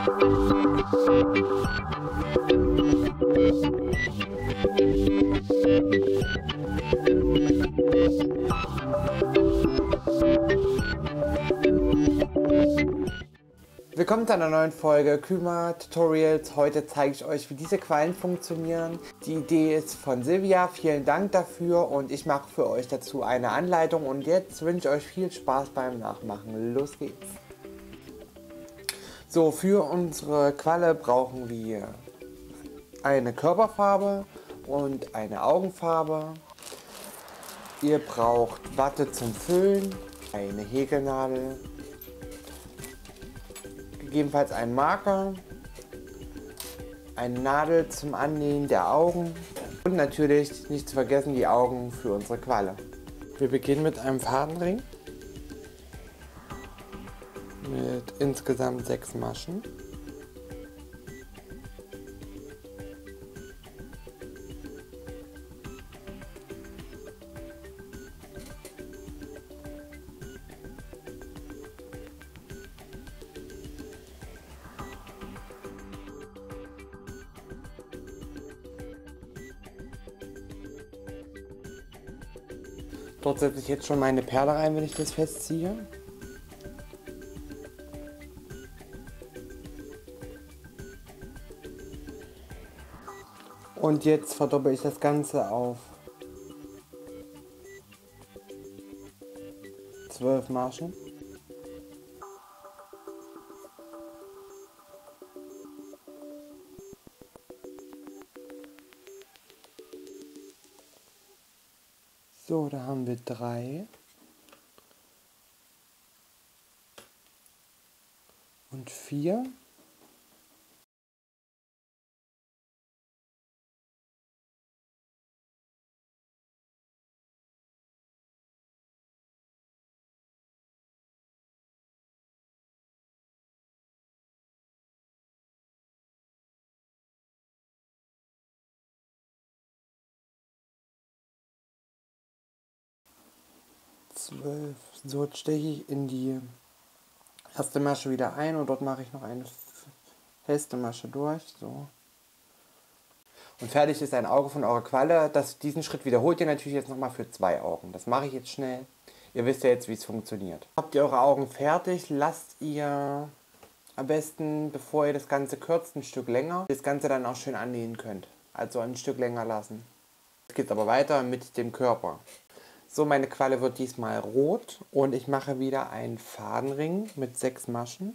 Willkommen zu einer neuen Folge Kyma Tutorials. Heute zeige ich euch, wie diese Quallen funktionieren. Die Idee ist von Silvia. Vielen Dank dafür und ich mache für euch dazu eine Anleitung. Und jetzt wünsche ich euch viel Spaß beim Nachmachen. Los geht's! So, für unsere Qualle brauchen wir eine Körperfarbe und eine Augenfarbe. Ihr braucht Watte zum Füllen, eine Häkelnadel, gegebenenfalls einen Marker, eine Nadel zum Annähen der Augen und natürlich nicht zu vergessen die Augen für unsere Qualle. Wir beginnen mit einem Fadenring mit insgesamt 6 Maschen. Dort setze ich jetzt schon meine Perle rein, wenn ich das festziehe. Und jetzt verdoppel ich das Ganze auf 12 Maschen. So, da haben wir 3 und 4. So, jetzt steche ich in die erste Masche wieder ein und dort mache ich noch eine feste Masche durch. So. Und fertig ist ein Auge von eurer Qualle. Diesen Schritt wiederholt ihr natürlich jetzt nochmal für 2 Augen. Das mache ich jetzt schnell. Ihr wisst ja jetzt, wie es funktioniert. Habt ihr eure Augen fertig, lasst ihr am besten, bevor ihr das Ganze kürzt, ein Stück länger. Das Ganze dann auch schön annähen könnt. Also ein Stück länger lassen. Jetzt geht es aber weiter mit dem Körper. So, meine Qualle wird diesmal rot und ich mache wieder einen Fadenring mit 6 Maschen.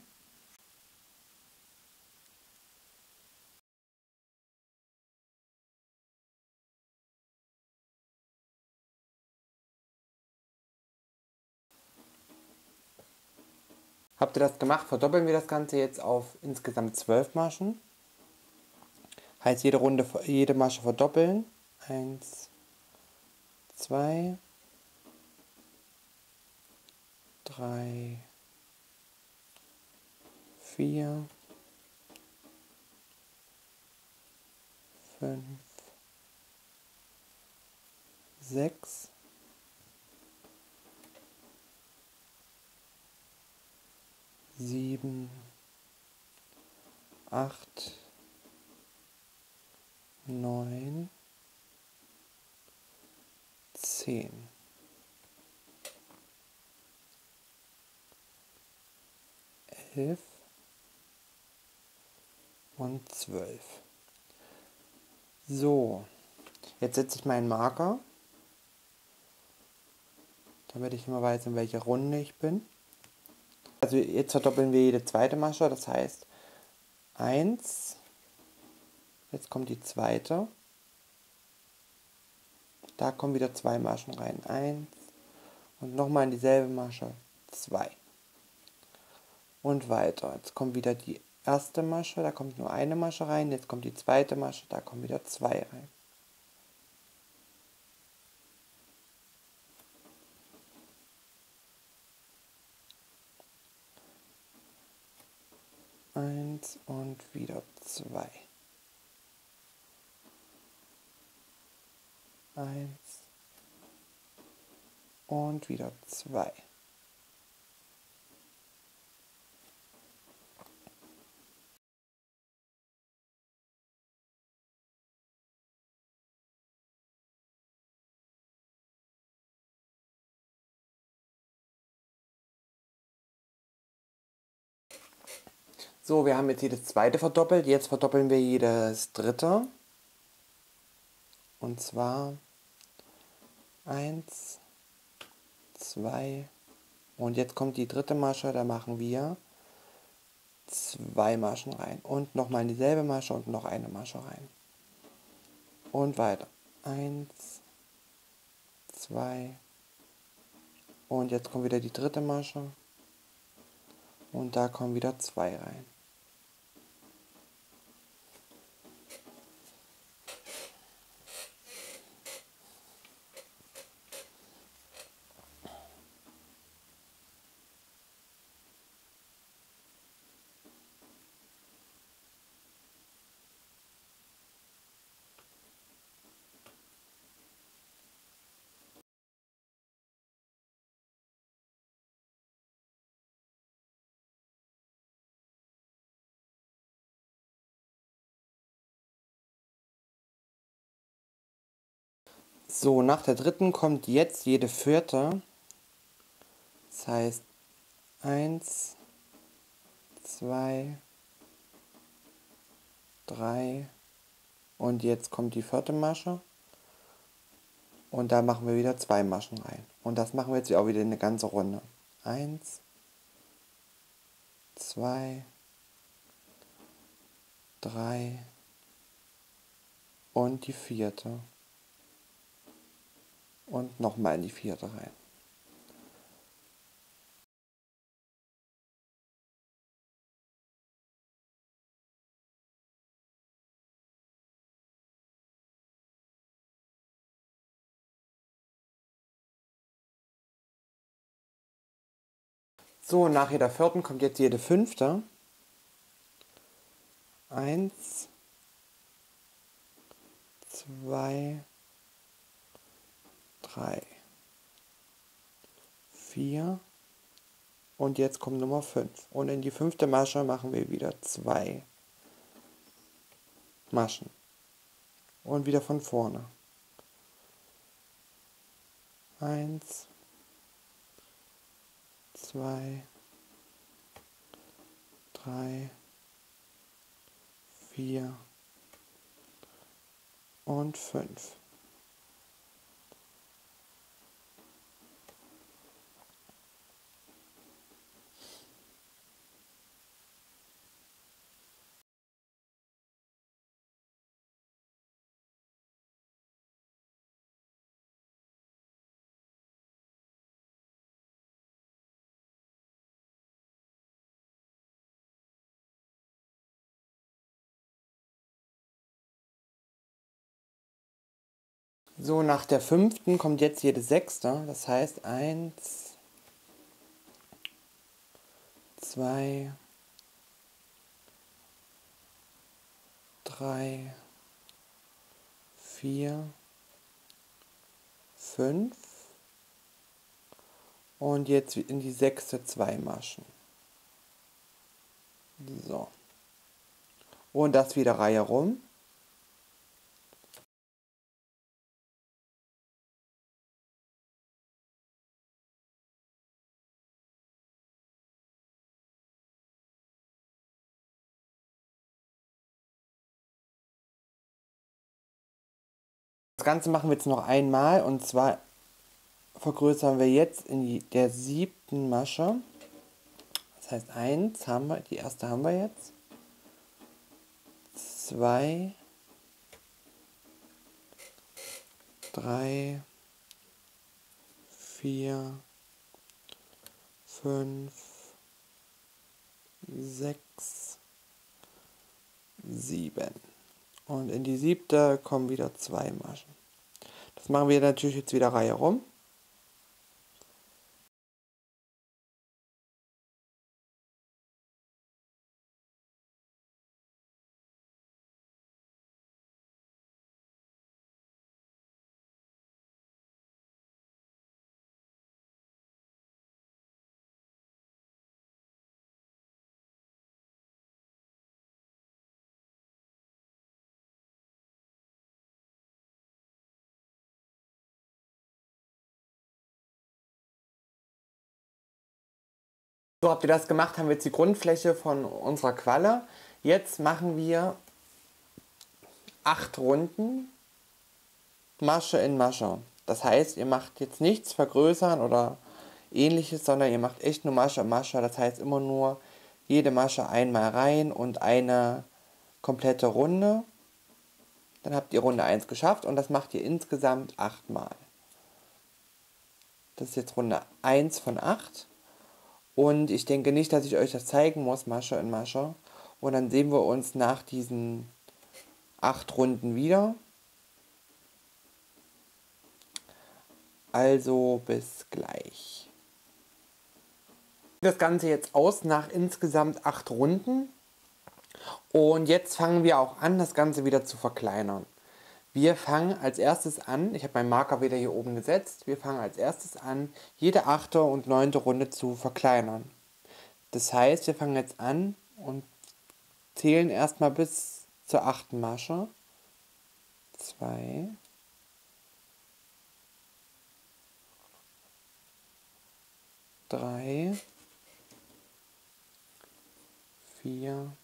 Habt ihr das gemacht, verdoppeln wir das Ganze jetzt auf insgesamt 12 Maschen. Heißt jede Masche verdoppeln. 1, 2, 3, 4, 5, 6, 7, 8, 9, 10. 11 und 12. So, jetzt setze ich meinen Marker, damit ich immer weiß, in welcher Runde ich bin. Also jetzt verdoppeln wir jede zweite Masche, das heißt 1, jetzt kommt die zweite, da kommen wieder 2 Maschen rein, 1 und nochmal in dieselbe Masche 2. Und weiter. Jetzt kommt wieder die erste Masche, da kommt nur eine Masche rein, jetzt kommt die zweite Masche, da kommen wieder 2 rein. Eins und wieder 2. 1 und wieder 2. So, wir haben jetzt jedes zweite verdoppelt. Jetzt verdoppeln wir jedes dritte. Und zwar 1, 2 und jetzt kommt die dritte Masche, da machen wir 2 Maschen rein. Und nochmal dieselbe Masche und noch eine Masche rein. Und weiter. 1, 2 und jetzt kommt wieder die dritte Masche. Und da kommen wieder 2 rein. So, nach der dritten kommt jetzt jede vierte. Das heißt 1, 2, 3 und jetzt kommt die vierte Masche. Und da machen wir wieder 2 Maschen rein. Und das machen wir jetzt auch wieder eine ganze Runde. 1, 2, 3 und die vierte. Und nochmal in die vierte rein. So, nach jeder vierten kommt jetzt jede fünfte. 1, 2, 3, 4 und jetzt kommt Nummer 5. Und in die fünfte Masche machen wir wieder 2 Maschen. Und wieder von vorne. 1, 2, 3, 4 und 5. So, nach der fünften kommt jetzt jede sechste. Das heißt 1, 2, 3, 4, 5 und jetzt in die sechste 2 Maschen. So. Und das wieder Reihe rum. Das Ganze machen wir jetzt noch einmal und zwar vergrößern wir jetzt in der siebten Masche. Das heißt 1 haben wir, die erste haben wir jetzt. 2, 3, 4, 5, 6, 7. Und in die siebte kommen wieder 2 Maschen. Das machen wir natürlich jetzt wieder Reihe rum. So, habt ihr das gemacht, haben wir jetzt die Grundfläche von unserer Qualle. Jetzt machen wir 8 Runden Masche in Masche. Das heißt, ihr macht jetzt nichts vergrößern oder ähnliches, sondern ihr macht echt nur Masche in Masche. Das heißt immer nur jede Masche einmal rein und eine komplette Runde. Dann habt ihr Runde 1 geschafft und das macht ihr insgesamt 8 Mal. Das ist jetzt Runde 1 von 8. Und ich denke nicht, dass ich euch das zeigen muss, Masche in Masche. Und dann sehen wir uns nach diesen 8 Runden wieder. Also bis gleich. Das Ganze jetzt aus nach insgesamt 8 Runden. Und jetzt fangen wir auch an, das Ganze wieder zu verkleinern. Wir fangen als erstes an, ich habe meinen Marker wieder hier oben gesetzt, wir fangen als erstes an, jede 8. und 9. Runde zu verkleinern. Das heißt, wir fangen jetzt an und zählen erstmal bis zur 8. Masche. 2, 3, 4,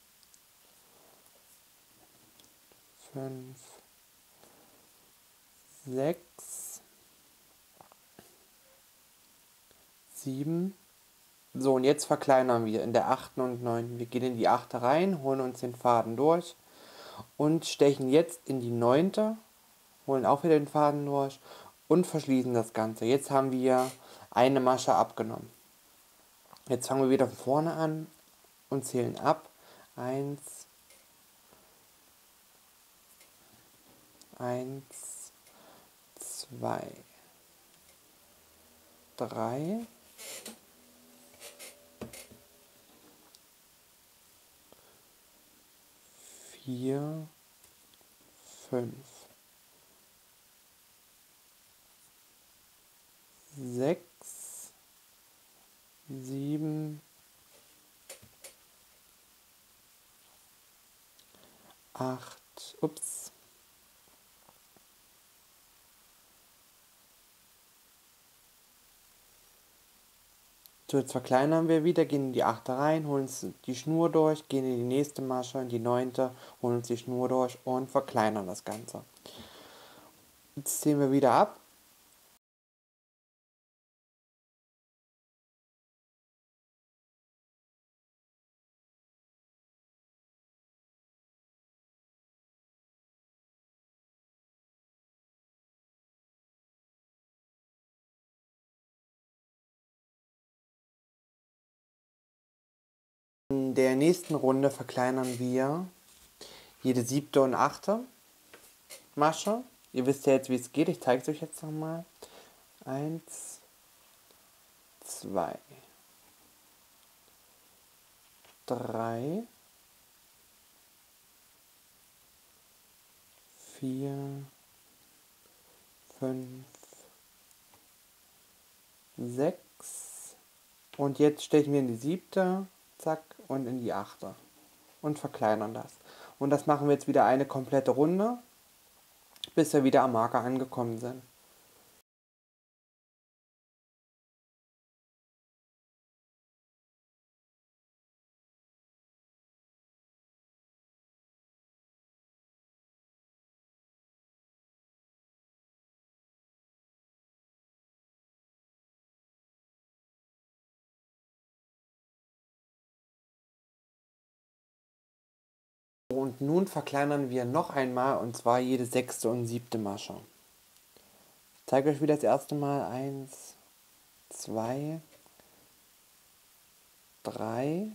5, 6, 7. So, und jetzt verkleinern wir in der 8. und 9. Wir gehen in die 8. rein, holen uns den Faden durch und stechen jetzt in die 9., holen auch wieder den Faden durch und verschließen das Ganze. Jetzt haben wir eine Masche abgenommen. Jetzt fangen wir wieder von vorne an und zählen ab. 1, 1, 2, 3, 4, 5, 6, 7, 8, ups. So, jetzt verkleinern wir wieder, gehen in die 8. rein, holen uns die Schnur durch, gehen in die nächste Masche, in die 9., holen uns die Schnur durch und verkleinern das Ganze. Jetzt ziehen wir wieder ab. In der nächsten Runde verkleinern wir jede 7. und 8. Masche. Ihr wisst ja jetzt, wie es geht. Ich zeige es euch jetzt nochmal. 1, 2, 3, 4, 5, 6. Und jetzt stechen wir in die 7. Zack, und in die 8. Und verkleinern das. Und das machen wir jetzt wieder eine komplette Runde, bis wir wieder am Marker angekommen sind. Und nun verkleinern wir noch einmal, und zwar jede 6. und 7. Masche. Ich zeige euch wieder das erste Mal. 1, 2, 3,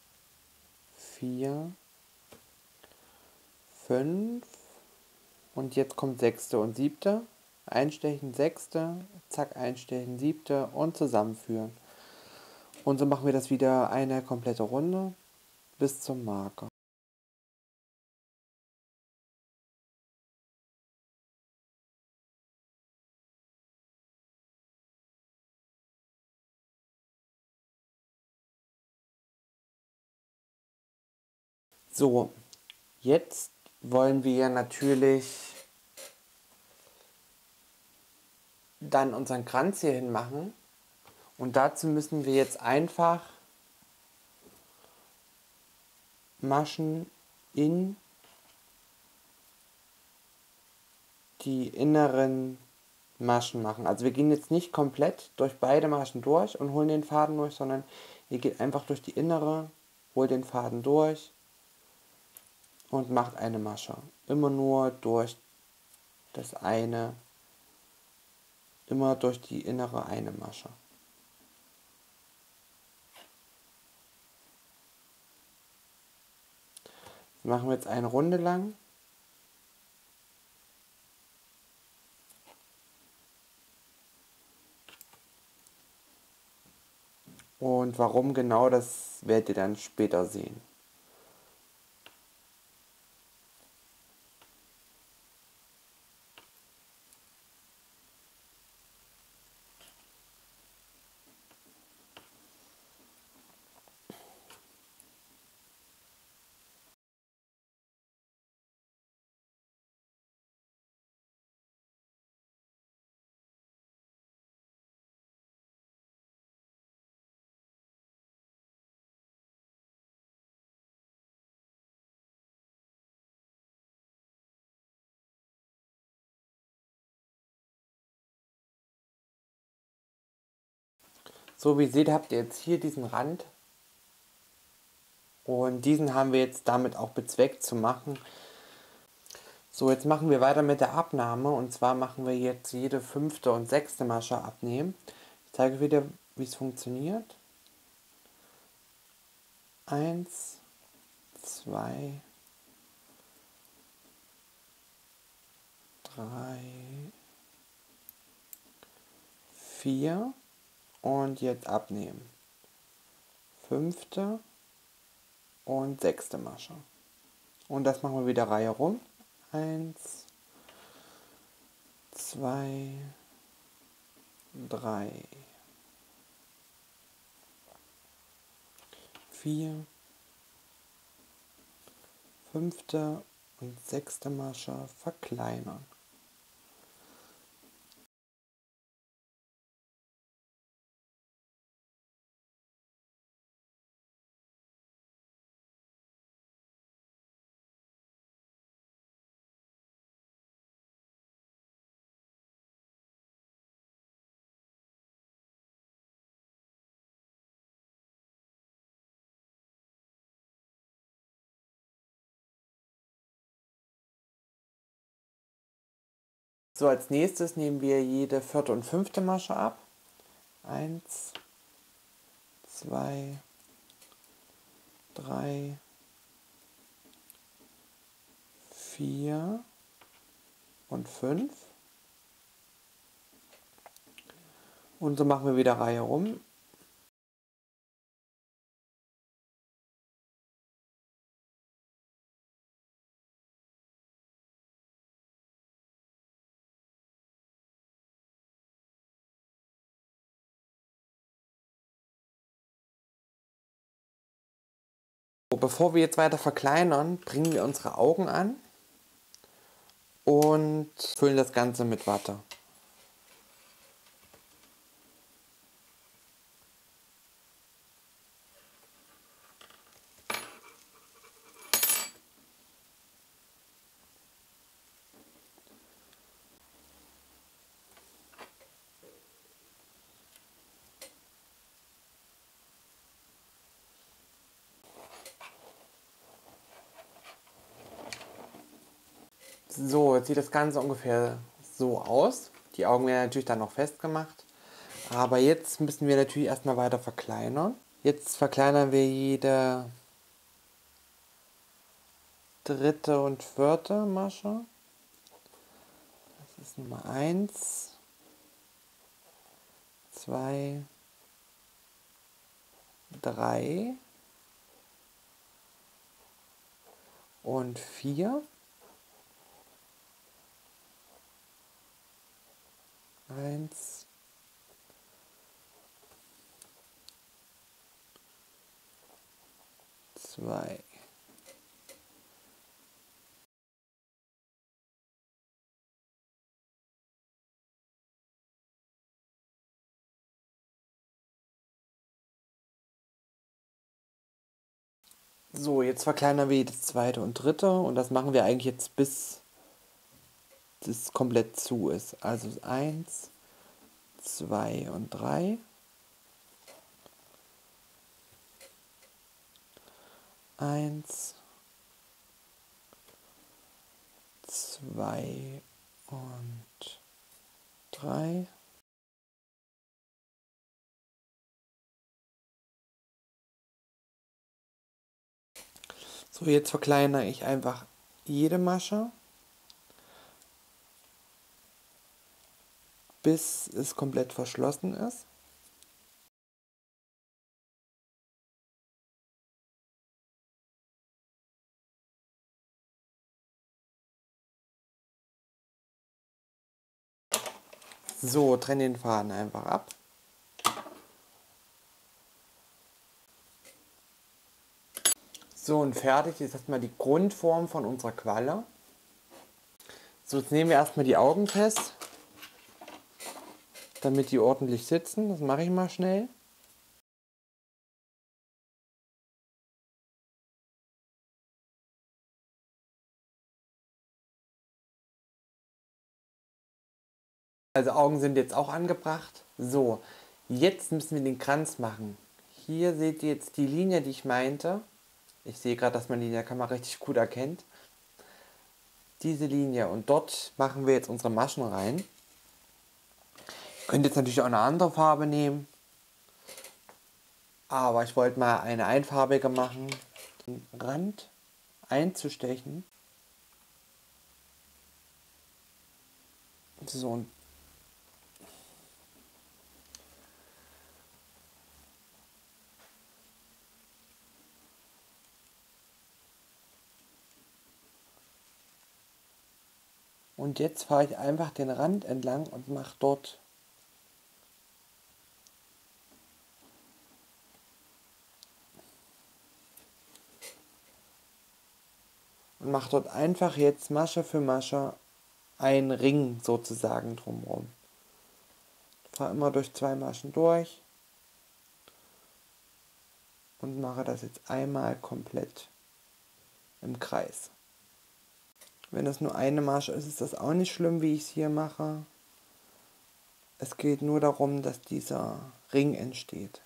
4, 5. Und jetzt kommt 6. und 7. Einstechen, 6., zack, einstechen, 7. und zusammenführen. Und so machen wir das wieder eine komplette Runde bis zum Marker. So, jetzt wollen wir natürlich dann unseren Kranz hier hin machen. Und dazu müssen wir jetzt einfach Maschen in die inneren Maschen machen. Also wir gehen jetzt nicht komplett durch beide Maschen durch und holen den Faden durch, sondern ihr geht einfach durch die innere, holt den Faden durch und macht eine Masche. Immer nur durch das eine, immer durch die innere eine Masche. Das machen wir jetzt eine Runde lang. Und warum genau, das werdet ihr dann später sehen. So wie ihr seht, habt ihr jetzt hier diesen Rand. Und diesen haben wir jetzt damit auch bezweckt zu machen. So, jetzt machen wir weiter mit der Abnahme. Und zwar machen wir jetzt jede 5. und 6. Masche abnehmen. Ich zeige wieder, wie es funktioniert. 1, 2, 3, 4 und jetzt abnehmen. 5. und 6. Masche. Und das machen wir wieder Reihe rum. 1, 2, 3, 4, 5. und 6. Masche verkleinern. So, als nächstes nehmen wir jede 4. und 5. Masche ab. 1, 2, 3, 4 und 5. Und so machen wir wieder Reihe rum. So, bevor wir jetzt weiter verkleinern, bringen wir unsere Augen an und füllen das Ganze mit Watte. So, jetzt sieht das Ganze ungefähr so aus. Die Augen werden natürlich dann noch festgemacht. Aber jetzt müssen wir natürlich erstmal weiter verkleinern. Jetzt verkleinern wir jede 3. und 4. Masche. Das ist Nummer 1, 2, 3 und 4. 1, 2. So, jetzt verkleinern wir das zweite und dritte und das machen wir eigentlich jetzt bis das komplett zu ist. Also 1, 2 und 3. 1, 2 und 3. So, jetzt verkleinere ich einfach jede Masche, bis es komplett verschlossen ist. So, trenne den Faden einfach ab. So, und fertig ist erstmal die Grundform von unserer Qualle. So, jetzt nehmen wir erstmal die Augen fest, damit die ordentlich sitzen. Das mache ich mal schnell. Also Augen sind jetzt auch angebracht. So, jetzt müssen wir den Kranz machen. Hier seht ihr jetzt die Linie, die ich meinte. Ich sehe gerade, dass man die in der Kamera richtig gut erkennt. Diese Linie, und dort machen wir jetzt unsere Maschen rein. Ihr könnt jetzt natürlich auch eine andere Farbe nehmen. Aber ich wollte mal eine einfarbige machen. Den Rand einzustechen. So, und jetzt fahre ich einfach den Rand entlang und mache dort einfach jetzt Masche für Masche einen Ring sozusagen drumherum. Fahre immer durch 2 Maschen durch und mache das jetzt einmal komplett im Kreis. Wenn das nur eine Masche ist, ist das auch nicht schlimm, wie ich es hier mache. Es geht nur darum, dass dieser Ring entsteht.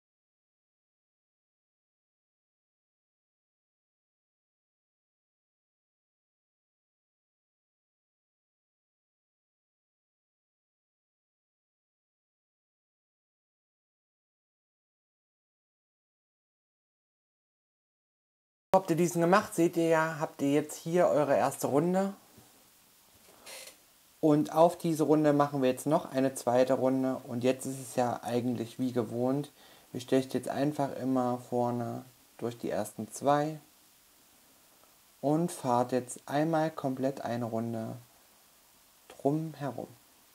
Habt ihr diesen gemacht, seht ihr ja, habt ihr jetzt hier eure erste Runde. Und auf diese Runde machen wir jetzt noch eine zweite Runde. Und jetzt ist es ja eigentlich wie gewohnt. Ihr stecht jetzt einfach immer vorne durch die ersten 2 und fahrt jetzt einmal komplett eine Runde drum herum.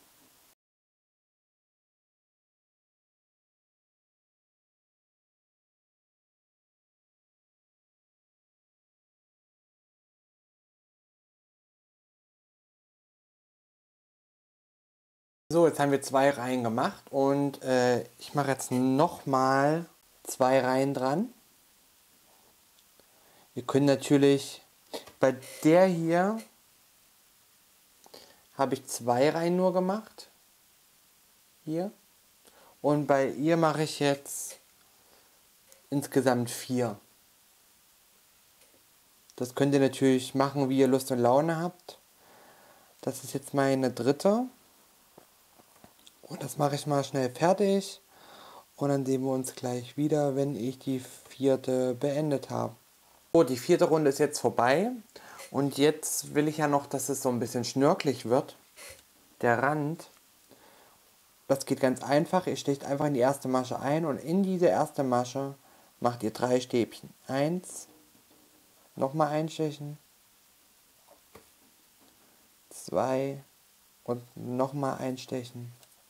So, jetzt haben wir 2 Reihen gemacht und ich mache jetzt nochmal 2 Reihen dran. Wir können natürlich, bei der hier habe ich 2 Reihen nur gemacht. Hier. Und bei ihr mache ich jetzt insgesamt 4. Das könnt ihr natürlich machen, wie ihr Lust und Laune habt. Das ist jetzt meine dritte. Und das mache ich mal schnell fertig. Und dann sehen wir uns gleich wieder, wenn ich die 4. beendet habe. So, die 4. Runde ist jetzt vorbei. Und jetzt will ich ja noch, dass es so ein bisschen schnörkelig wird. Der Rand. Das geht ganz einfach. Ihr stecht einfach in die erste Masche ein und in diese erste Masche macht ihr 3 Stäbchen. 1, nochmal einstechen, 2 und nochmal einstechen,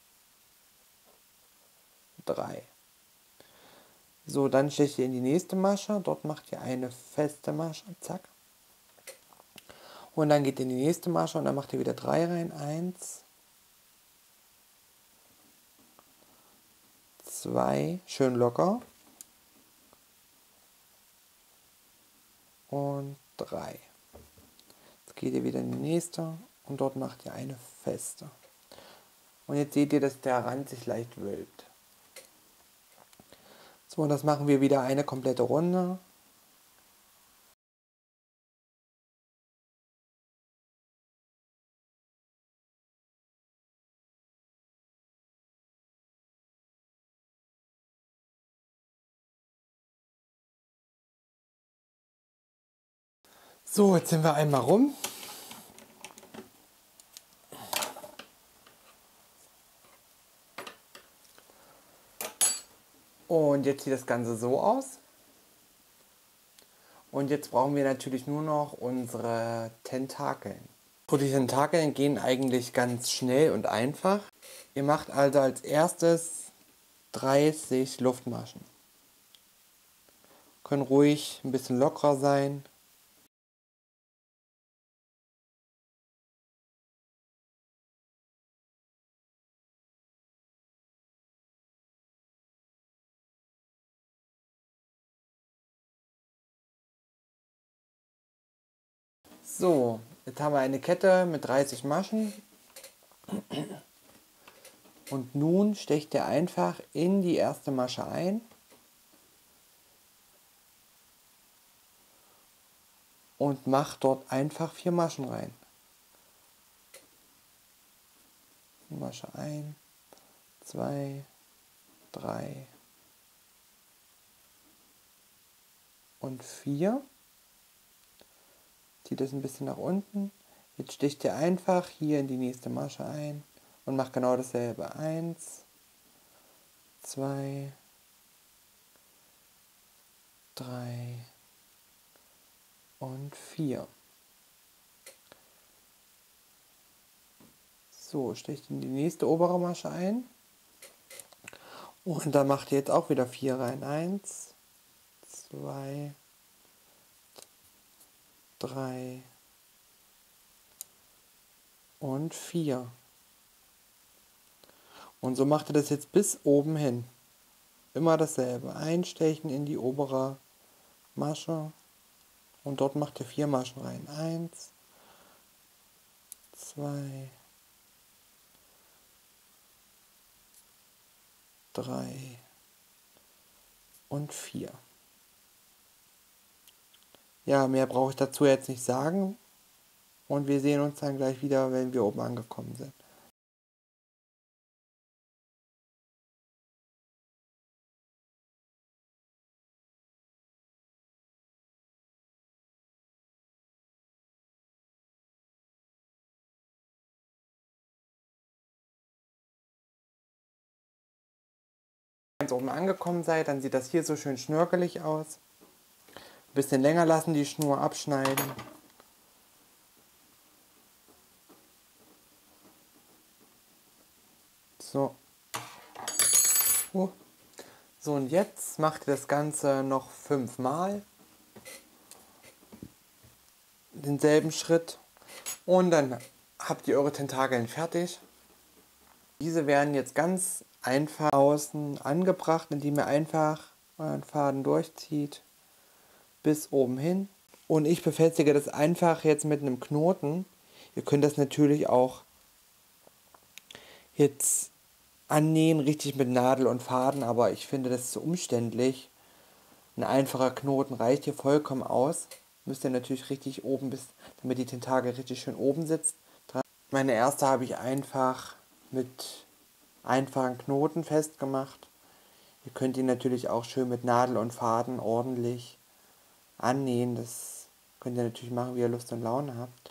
3. So, dann stecht ihr in die nächste Masche, dort macht ihr eine feste Masche, zack. Und dann geht ihr in die nächste Masche und dann macht ihr wieder 3 rein, 1, 2, schön locker. und 3. Jetzt geht ihr wieder in die nächste und dort macht ihr eine feste. Und jetzt seht ihr, dass der Rand sich leicht wölbt. So, und das machen wir wieder eine komplette Runde. So, jetzt sind wir einmal rum. Und jetzt sieht das Ganze so aus. Und jetzt brauchen wir natürlich nur noch unsere Tentakeln. So, die Tentakeln gehen eigentlich ganz schnell und einfach. Ihr macht also als erstes 30 Luftmaschen. Können ruhig ein bisschen lockerer sein. So, jetzt haben wir eine Kette mit 30 Maschen. Und nun stecht ihr einfach in die erste Masche ein. Und macht dort einfach 4 Maschen rein. Masche ein, 2, 3 und 4. Zieht es ein bisschen nach unten. Jetzt sticht ihr einfach hier in die nächste Masche ein und macht genau dasselbe. 1, 2, 3 und 4. So, sticht in die nächste obere Masche ein. Und da macht ihr jetzt auch wieder 4 rein. 1, 2, 3 und 4. Und so macht ihr das jetzt bis oben hin. Immer dasselbe. Einstechen in die obere Masche. Und dort macht ihr 4 Maschen rein. 1, 2, 3 und 4. Ja, mehr brauche ich dazu jetzt nicht sagen. Und wir sehen uns dann gleich wieder, wenn wir oben angekommen sind. Wenn ihr oben angekommen seid, dann sieht das hier so schön schnörkelig aus. Ein bisschen länger lassen, die Schnur abschneiden. So. So, und jetzt macht ihr das Ganze noch 5 Mal. Denselben Schritt. Und dann habt ihr eure Tentakeln fertig. Diese werden jetzt ganz einfach außen angebracht, indem ihr einfach euren Faden durchzieht bis oben hin. Und ich befestige das einfach jetzt mit einem Knoten. Ihr könnt das natürlich auch jetzt annähen, richtig mit Nadel und Faden, aber ich finde das zu umständlich. Ein einfacher Knoten reicht hier vollkommen aus. Müsst ihr natürlich richtig oben, damit die Tentakel richtig schön oben sitzt. Meine erste habe ich einfach mit einfachen Knoten festgemacht. Ihr könnt ihn natürlich auch schön mit Nadel und Faden ordentlich annähen. Das könnt ihr natürlich machen, wie ihr Lust und Laune habt.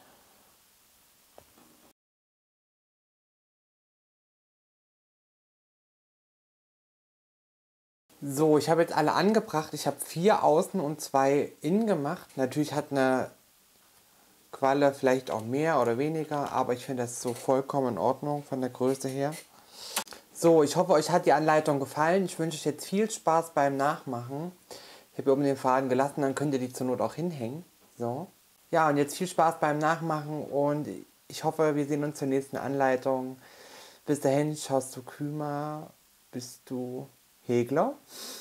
So, ich habe jetzt alle angebracht. Ich habe 4 außen und 2 innen gemacht. Natürlich hat eine Qualle vielleicht auch mehr oder weniger, aber ich finde das so vollkommen in Ordnung von der Größe her. So, ich hoffe, euch hat die Anleitung gefallen. Ich wünsche euch jetzt viel Spaß beim Nachmachen. Ich habe hier oben den Faden gelassen, dann könnt ihr die zur Not auch hinhängen. So. Ja, und jetzt viel Spaß beim Nachmachen und ich hoffe, wir sehen uns zur nächsten Anleitung. Bis dahin, schaust du Kümer, bist du Häkler?